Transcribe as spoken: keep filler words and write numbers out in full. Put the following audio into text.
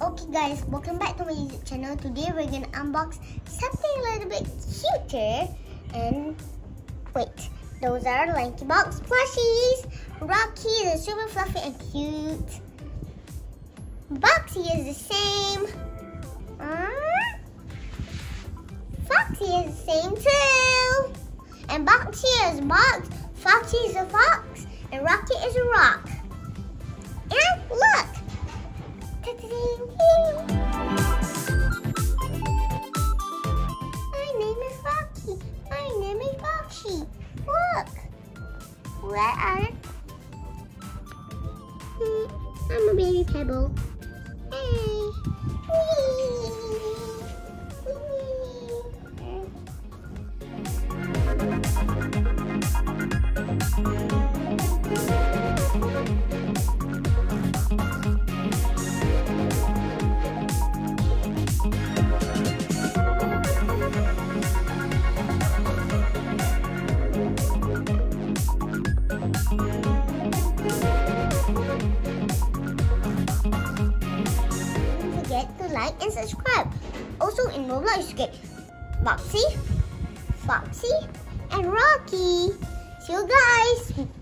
Okay guys, welcome back to my YouTube channel. Today we're gonna unbox something a little bit cuter. And wait, those are Lankybox plushies. Rocky is super fluffy and cute. Boxy is the same. Uh, Foxy is the same too. And Boxy is a box, Foxy is a fox, and Rocky is a rock. And look! My name is Rocky. My name is Boxy. Look! Where are hmm, I'm a baby pebble. Hey! Whee! Don't forget to like and subscribe. Also in Roblox you get Boxy, Foxy, and Rocky. See you guys!